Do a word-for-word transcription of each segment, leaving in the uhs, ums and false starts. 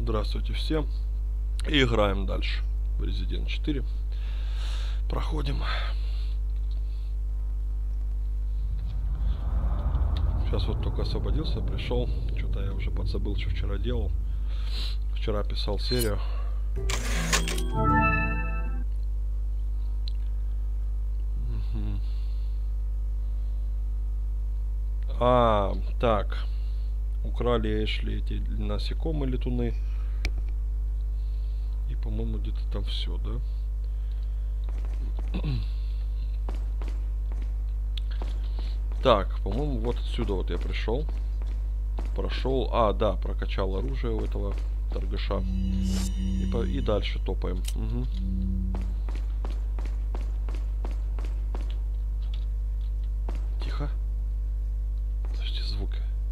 Здравствуйте всем. И играем дальше в Resident четыре. Проходим. Сейчас вот только освободился, пришел. Что-то я уже подзабыл, что вчера делал. Вчера писал серию. Угу. А, так. Украли Эшли эти насекомые летуны. И, по-моему, где-то там все, да? Так, по-моему, вот отсюда вот я пришел. Прошел. А, да, прокачал оружие у этого торгаша. И, по... и дальше топаем. Угу. Тихо. Слушайте звук.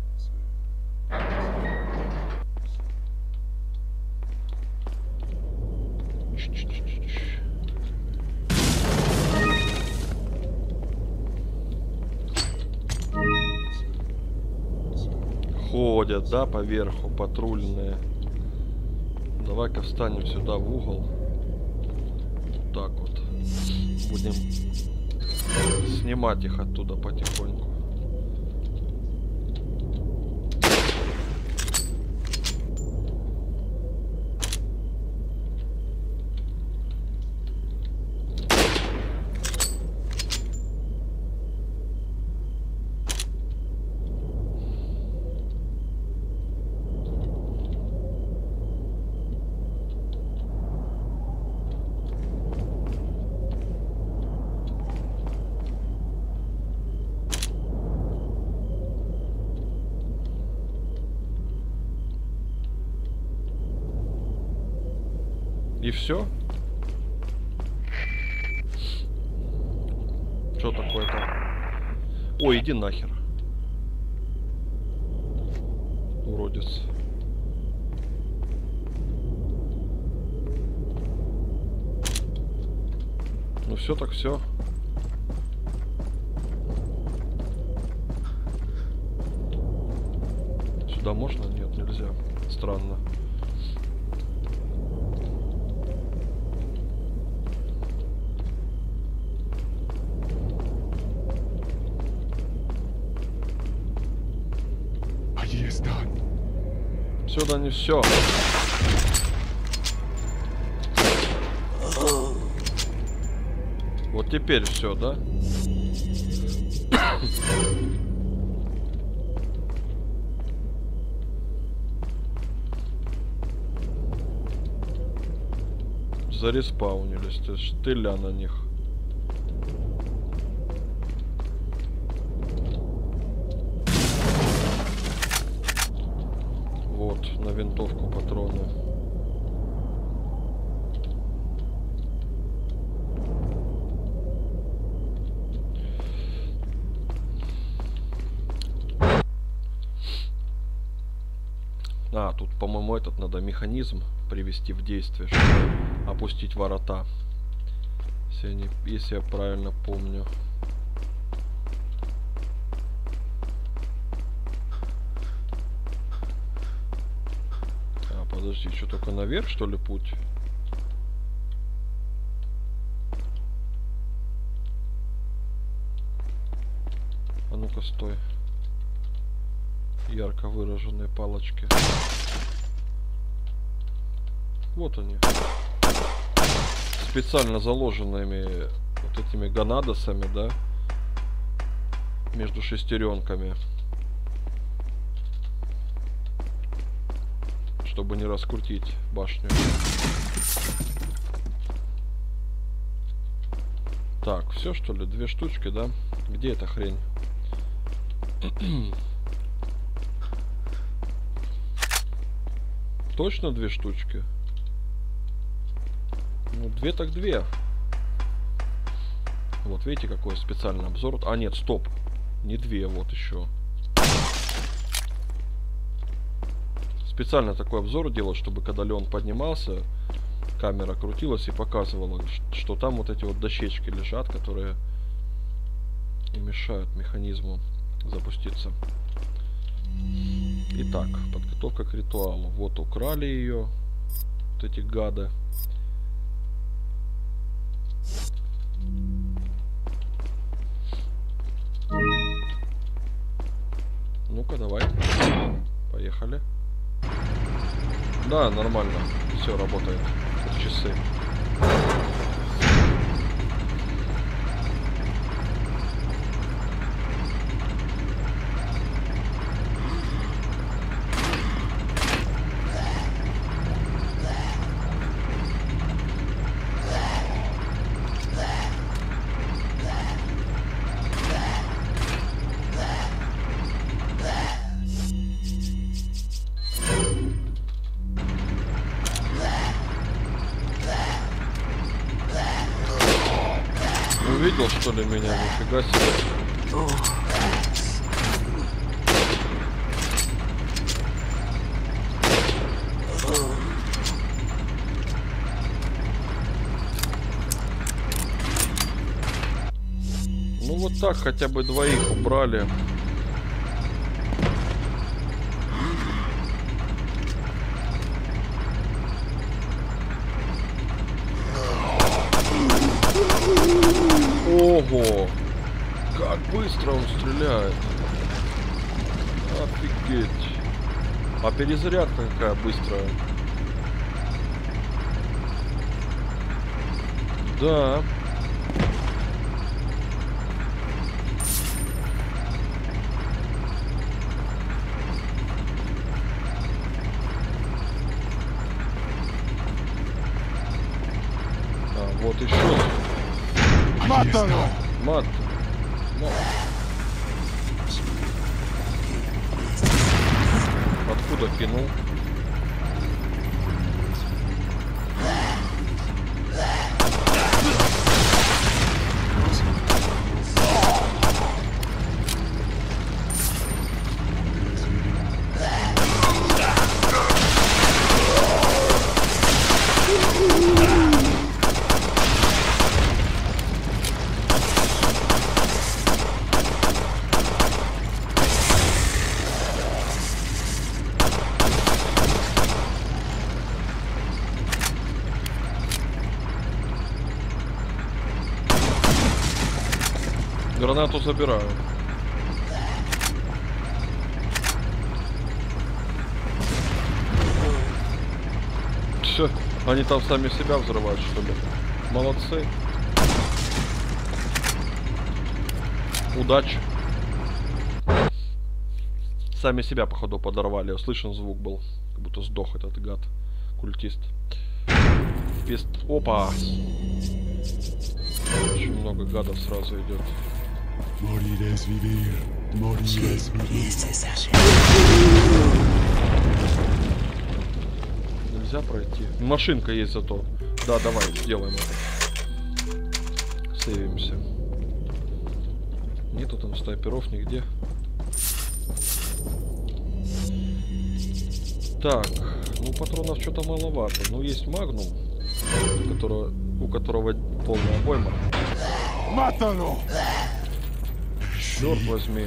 Ходят, да, поверху, патрульные. Давай-ка встанем сюда в угол. Вот так вот. Будем снимать их оттуда потихоньку. И все? Что такое-то? Ой, иди нахер. Уродец. Ну все так все. Сюда можно? Нет, нельзя. Странно. Все, да не все. Вот теперь все, да? Зареспаунились, ты штыля на них. На винтовку патроны. А, тут, по-моему, этот надо механизм привести в действие, чтобы опустить ворота. Если я, не, если я правильно помню. Подожди, что, только наверх, что ли, путь? А ну-ка, стой. Ярко выраженные палочки. Вот они. Специально заложенными вот этими гонадосами, да? Между шестеренками. Чтобы не раскрутить башню. Так, все что ли? Две штучки, да? Где эта хрень? Точно две штучки? Ну, две так две. Вот, видите, какой специальный обзор. А, нет, стоп. Не две, вот еще. Специально такой обзор делал, чтобы когда Леон поднимался, камера крутилась и показывала, что там вот эти вот дощечки лежат, которые и мешают механизму запуститься. Итак, подготовка к ритуалу. Вот украли ее. Вот эти гады. Ну-ка, давай. Поехали. Да, нормально. Все работает. Как часы. Увидел, что ли, меня? Нифига себе. Ну вот так хотя бы двоих убрали. Ого! Как быстро он стреляет! Офигеть! А перезарядка какая быстрая! Да! А, вот еще. Мátalo! Мат. Мат. Откуда кинул? Гранату забираю. Че, они там сами себя взрывают, что ли? Молодцы. Удачи. Сами себя, походу, подорвали. Слышен звук был. Как будто сдох этот гад. Культист. Пист. Опа! Очень много гадов сразу идет. Morirás vivir, morirás vivir. Нельзя пройти. Машинка есть зато. Да, давай, сделаем это. Сейвимся. Нету там снайперов нигде. Так, ну патронов что-то маловато. Ну есть магнум, которого, у которого полная обойма. Mátalo! Черт возьми.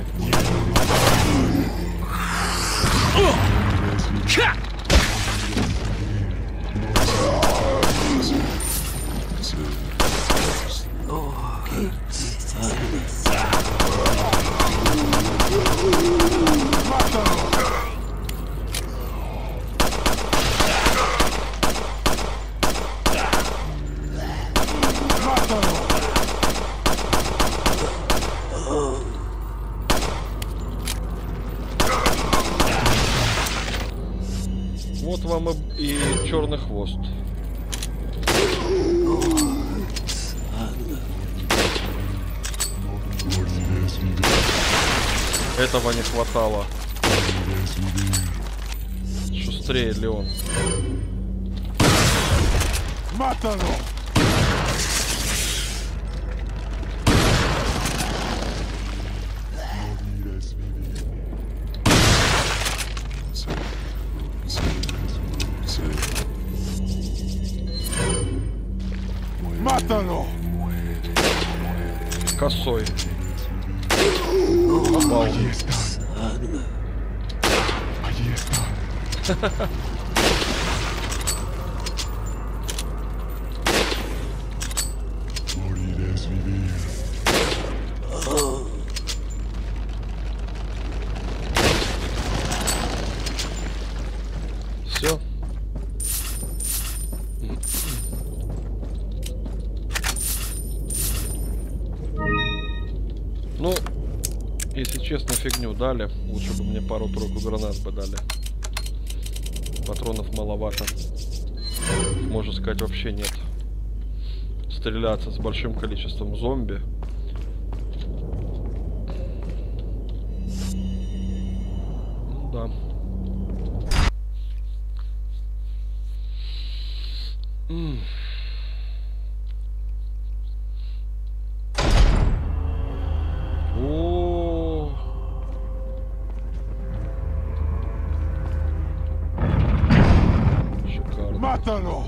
Вот вам и, и черный хвост. Этого не хватало. Шустрее ли он? Mátalo! Mátalo! Косой. Попал. Allí están. Allí Morir es vivir. Все. Ну, если честно, фигню дали. Лучше бы мне пару-тройку гранат бы дали. Патронов маловато. Можно сказать, вообще нет. Стреляться с большим количеством зомби. Ну да. М. О. Шикарно. ¡Mátalo!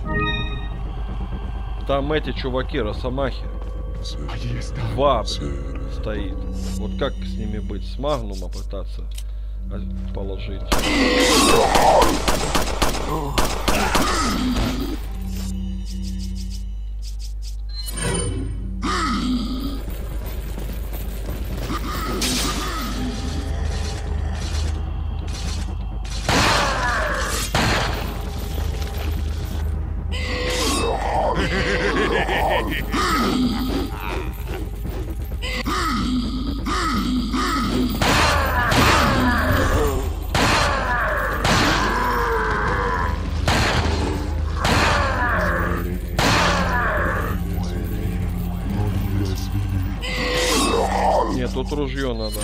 Там эти чуваки, росомахи. Allí está. Два стоит. Вот как с ними быть? С магнума пытаться а, положить. Нет, тут ружье надо.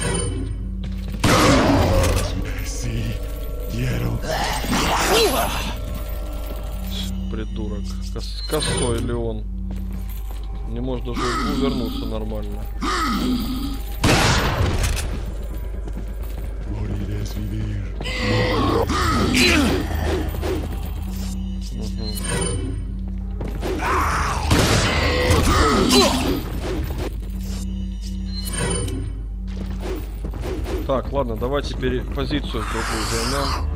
Sí, quiero. Придурок. Кос косой ли он? Не может даже увернуться нормально. Morir es vivir. Так, ладно, давайте пере... позицию другую займем.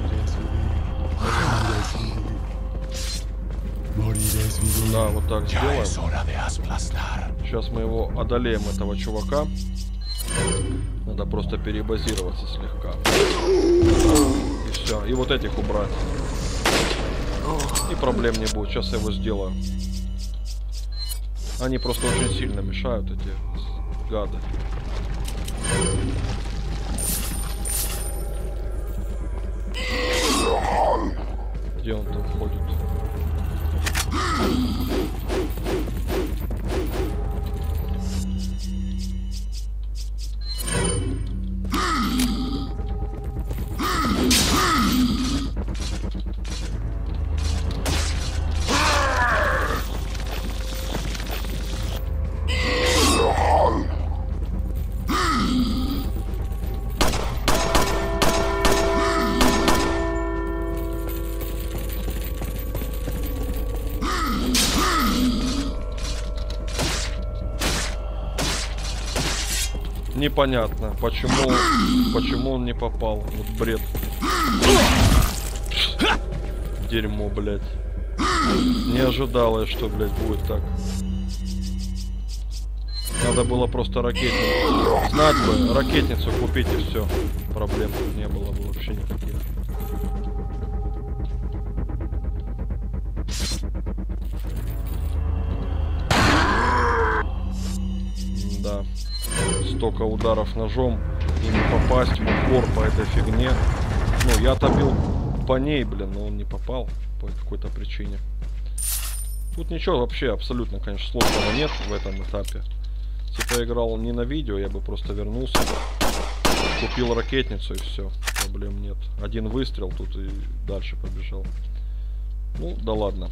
Да, вот так сделаем. Сейчас мы его одолеем, этого чувака. Надо просто перебазироваться слегка. И все. И вот этих убрать. И проблем не будет. Сейчас я его сделаю. Они просто очень сильно мешают, эти гады. Где он там ходит? Непонятно, почему, почему он не попал. Вот бред. Дерьмо, блядь. Не ожидала я, что, блядь, будет так. Надо было просто ракетницу. Знать бы, ракетницу купить и все. Проблем тут не было бы вообще никаких. Да. Столько ударов ножом и не попасть в упор по этой фигне. Ну, я-то бил по ней, блин, но он не попал по какой-то причине. Тут ничего вообще абсолютно, конечно, сложного нет в этом этапе. Если бы я играл не на видео, я бы просто вернулся, купил ракетницу и все, проблем нет. Один выстрел тут и дальше побежал. Ну, да ладно.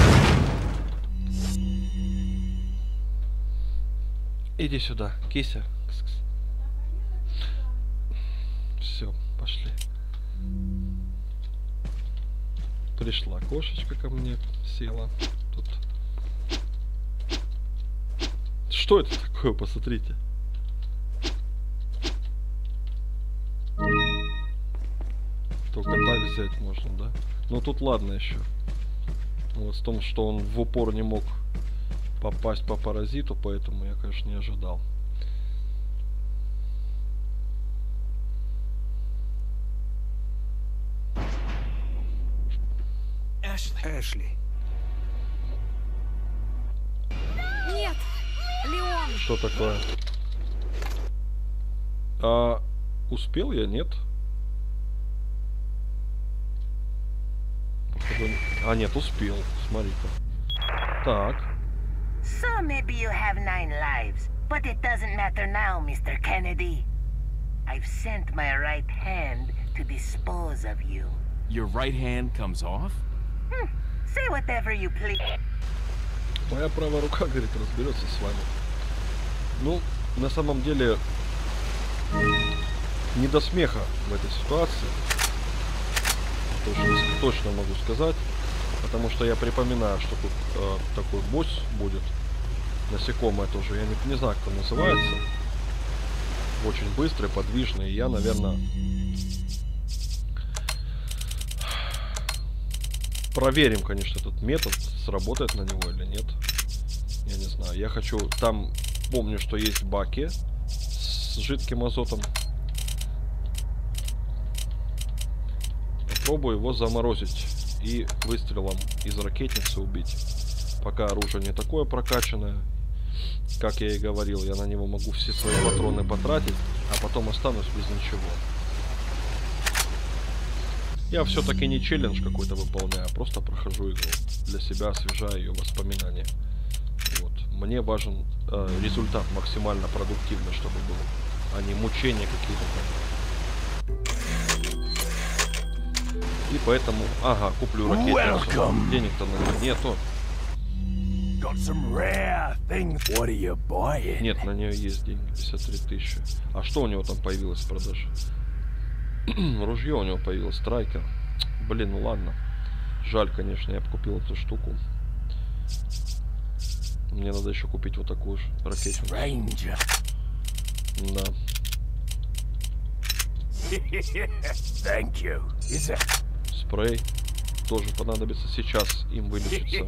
Иди сюда, кися. Все, пошли. Пришла кошечка ко мне, села. Тут. Что это такое, посмотрите. Только так взять можно, да? Ну тут ладно еще. Вот в том, что он в упор не мог попасть по паразиту, поэтому я, конечно, не ожидал. Эшли. Нет, Леон. Что такое? А успел я, нет? Походу... А, нет, успел. Смотри-ка. Так. So maybe you have nine lives, but it doesn't matter now, Mister Kennedy. I've sent my right hand to dispose of you. Your right hand comes off? Hmm. Say whatever you please. Моя правая рука, говорит, разберется с вами. Ну, на самом деле, не до смеха в этой ситуации. Точно, точно могу сказать. Потому что я припоминаю, что тут э, такой босс будет. Насекомое тоже. Я не, не знаю, как он называется. Очень быстрый, подвижный. И я, наверное, проверим, конечно, этот метод, сработает на него или нет. Я не знаю. Я хочу... Там, помню, что есть баки с жидким азотом. Попробую его заморозить и выстрелом из ракетницы убить. Пока оружие не такое прокачанное. Как я и говорил, я на него могу все свои патроны потратить, а потом останусь без ничего. Я все-таки не челлендж какой-то выполняю, а просто прохожу игру. Для себя освежаю ее воспоминания. Вот. Мне важен э, результат максимально продуктивный, чтобы был, а не мучения какие-то там. И поэтому, ага, куплю ракетницу. Денег-то на нее нету. Нет, на нее есть деньги, пятьдесят три тысячи. А что у него там появилось в продаже? Ружье у него появилось, страйкер. Блин, ну ладно. Жаль, конечно, я бы купил эту штуку. Мне надо еще купить вот такую же ракетницу. Да. Спрей тоже понадобится сейчас, им вылечиться.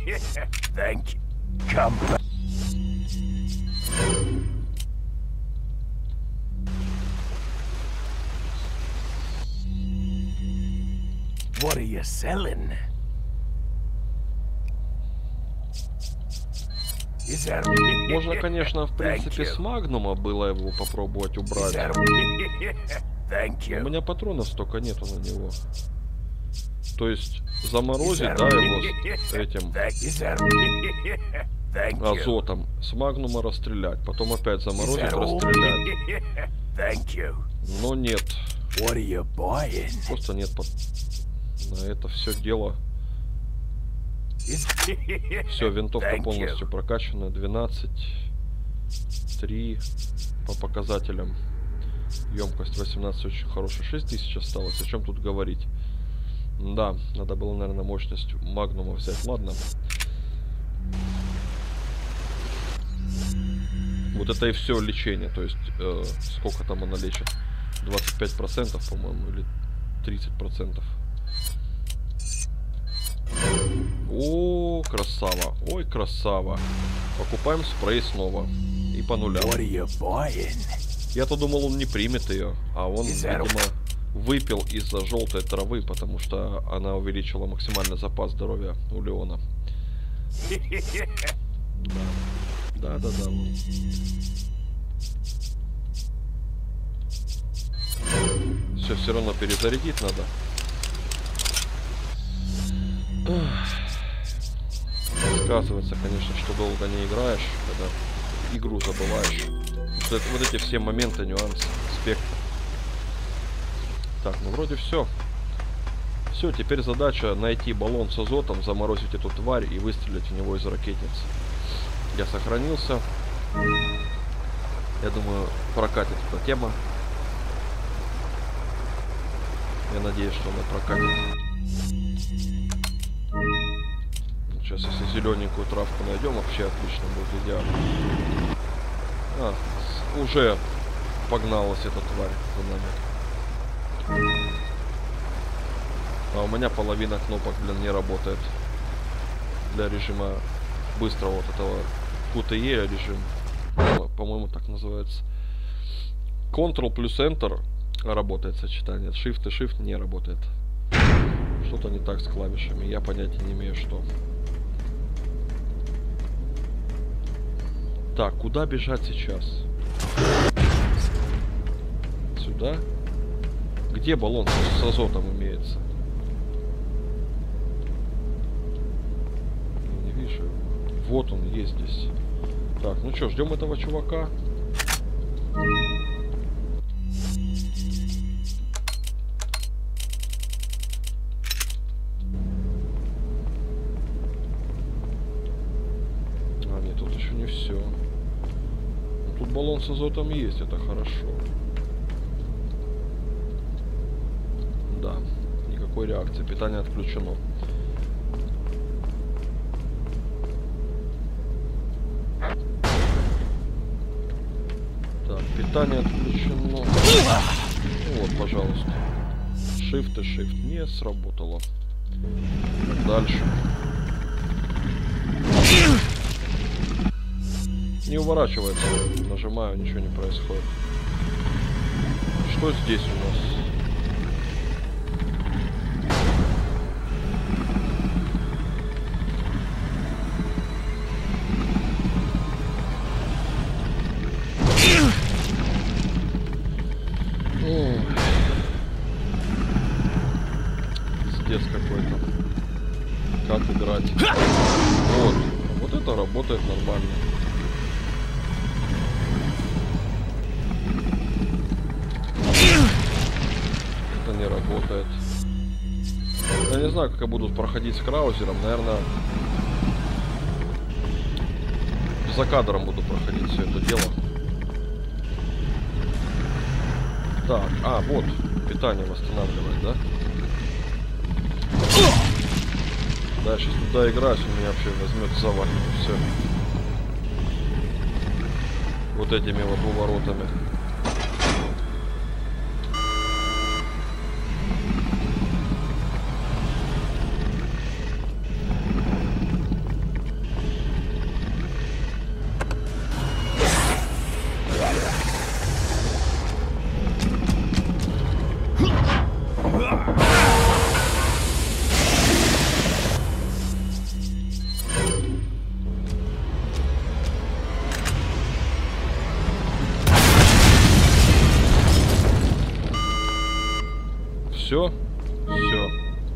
What are you selling? Можно, конечно, в принципе, с магнума было его попробовать убрать. У меня патронов столько нету на него. То есть заморозить, да, его с этим азотом, с магнума расстрелять, потом опять заморозить, расстрелять. Но нет. Просто нет под... на это все дело. Все, винтовка полностью прокачана. двенадцать, три по показателям. Емкость восемнадцать, очень хорошая. шесть тысяч осталось. О чем тут говорить? Да, надо было, наверное, мощность магнума взять. Ладно. Вот это и все лечение. То есть, э, сколько там она лечит? двадцать пять процентов, по-моему, или тридцать процентов. О, красава. Ой, красава. Покупаем спрей снова. И по нулям. Я-то думал, он не примет ее. А он, видимо, выпил из-за желтой травы, потому что она увеличила максимальный запас здоровья у Леона. Да, да, да, да. Все, все равно перезарядить надо. Сказывается, конечно, что долго не играешь, когда игру забываешь. Что это, вот эти все моменты, нюансы, аспекты. Так, ну вроде все. Все, теперь задача найти баллон с азотом, заморозить эту тварь и выстрелить в него из ракетницы. Я сохранился. Я думаю, прокатит эта тема. Я надеюсь, что она прокатит. Сейчас, если зелененькую травку найдем, вообще отлично будет, идеально. А, уже погналась эта тварь за нами. А у меня половина кнопок, блин, не работает. Для режима быстрого вот этого кью ти и режим. По-моему, так называется. Ctrl плюс Enter работает сочетание. Shift и Shift не работает. Что-то не так с клавишами. Я понятия не имею, что. Так, куда бежать сейчас? Сюда? Где баллон с азотом имеется? Не вижу. Вот он есть здесь. Так, ну что, ждем этого чувака. А, нет, тут еще не все. Тут баллон с азотом есть, это хорошо. Да, никакой реакции, питание отключено. Так, питание отключено. Вот, пожалуйста. Shift и Shift не сработало. Дальше. Не уворачивается. Нажимаю, ничего не происходит. Что здесь у нас? Пиздец какой-то. Как играть? Вот. Вот это работает нормально. Это не работает. Я не знаю, как я буду проходить с краузером. Наверное, за кадром буду проходить все это дело. Так, а, вот, питание восстанавливает, да? Да, я сейчас туда играюсь, он меня вообще возьмет, завалит, все. Вот этими вот уворотами. Все, все,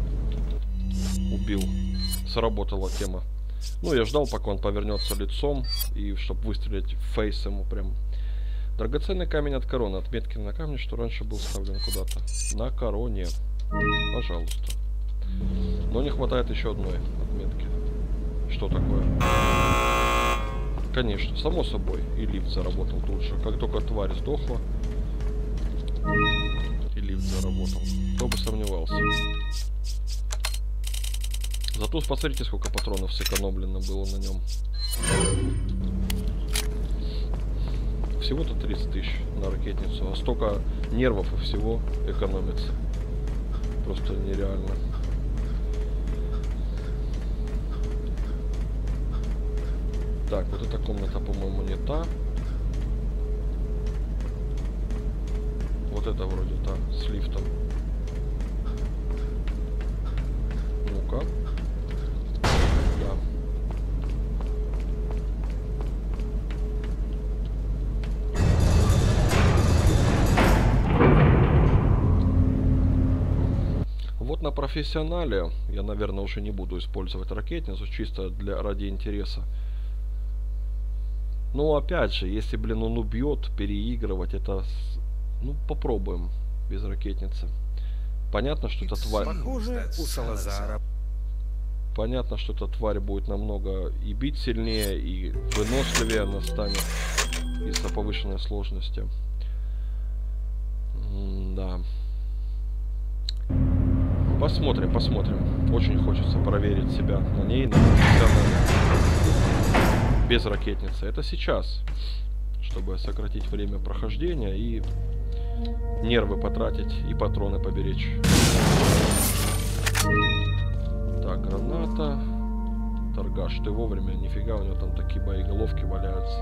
убил, сработала тема. Ну, я ждал, пока он повернется лицом, и чтобы выстрелить в фейс ему прям. Драгоценный камень от короны, отметки на камне, что раньше был вставлен куда-то. На короне, пожалуйста. Но не хватает еще одной отметки. Что такое? Конечно, само собой, и лифт заработал тут же. Как только тварь сдохла, и лифт заработал. Кто бы сомневался. Зато посмотрите, сколько патронов сэкономлено было на нем. Всего-то тридцать тысяч на ракетницу, а столько нервов и всего экономится. Просто нереально. Так, вот эта комната, по-моему, не та. Вот это вроде та, с лифтом. Ну-ка. Да. Вот на профессионале я, наверное, уже не буду использовать ракетницу, чисто для ради интереса. Но опять же, если, блин, он убьет, переигрывать, это... Ну, попробуем без ракетницы. Понятно, что эта тварь... Похоже, у Салазара. Понятно, что эта тварь будет намного и бить сильнее, и выносливее она станет из-за повышенной сложности. М-да. Посмотрим, посмотрим. Очень хочется проверить себя на ней, на без ракетницы. Это сейчас, чтобы сократить время прохождения и нервы потратить, и патроны поберечь. Так, граната. Торгаш, ты вовремя, нифига, у него там такие боеголовки валяются.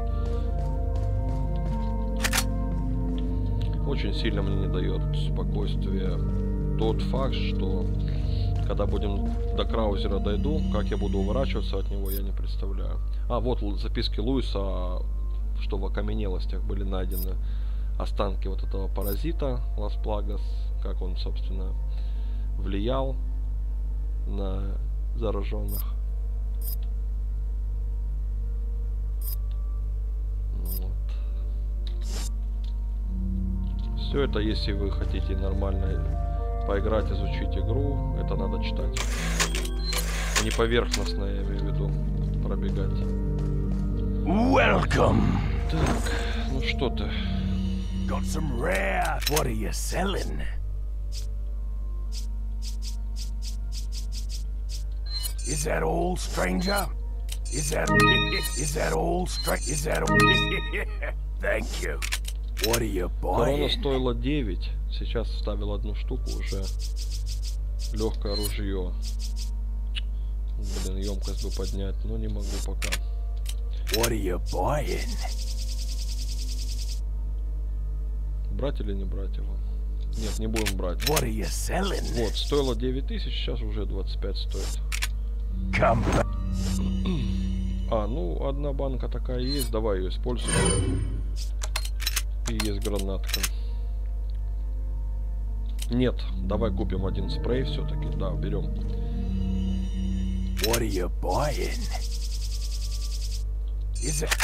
Очень сильно мне не дает спокойствия тот факт, что когда будем до Краузера дойду, как я буду уворачиваться от него, я не представляю. А, вот записки Луиса, что в окаменелостях были найдены останки вот этого паразита Лас Плагас, как он, собственно, влиял на зараженных. Вот. Все это, если вы хотите нормально поиграть, изучить игру, это надо читать. Не поверхностно, я имею в виду, пробегать. Welcome. Так, ну что ты? Got some rare. What are you selling? Is that all, stranger? Is that is that all, stranger? Is that all? Thank you. What are you Корона buying? стоила девять, сейчас вставил одну штуку уже. Легкое ружье. Блин, емкость бы поднять, но не могу пока. What are you buying? Брать или не брать его? Нет, не будем брать. What are you selling? Вот, стоило девять тысяч, сейчас уже двадцать пять стоит. Come back. А, ну, одна банка такая есть, давай ее используем. И есть гранатка. Нет, давай купим один спрей все-таки. Да, берем. What are you buying? Is it?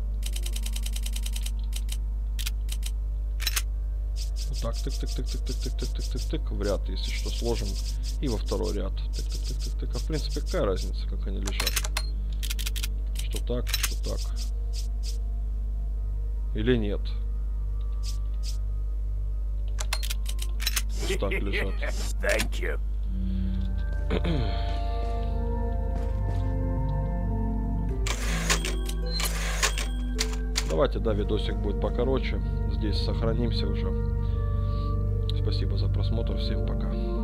Вот так, тык, тык, тык, тык, тык, тык, тык, тык, тык, тык, в ряд, если что, сложим. И во второй ряд. Тык, тык, тык, тык, тык. А в принципе, какая разница, как они лежат? Что так, что так. Или нет? Вот так лежат. Thank you. Давайте, да, видосик будет покороче. Здесь сохранимся уже. Спасибо за просмотр. Всем пока.